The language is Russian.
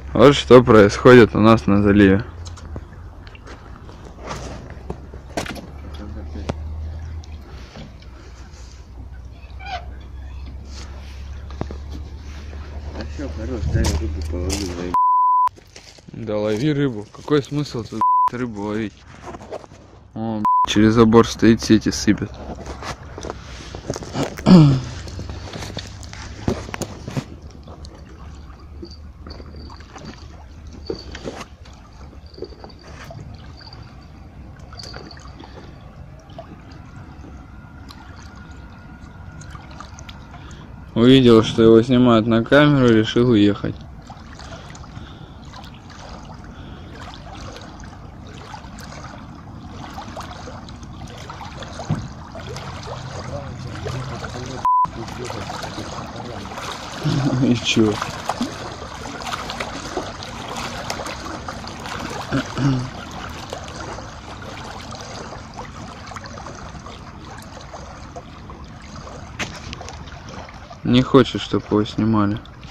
Вот что происходит у нас на заливе. А все, хорош, дай рыбу половину. Да лови рыбу. Какой смысл тут рыбу ловить? О, через забор стоит, сети сыпет. Увидел, что его снимают на камеру, решил уехать. И чё? Не хочет, чтобы его снимали.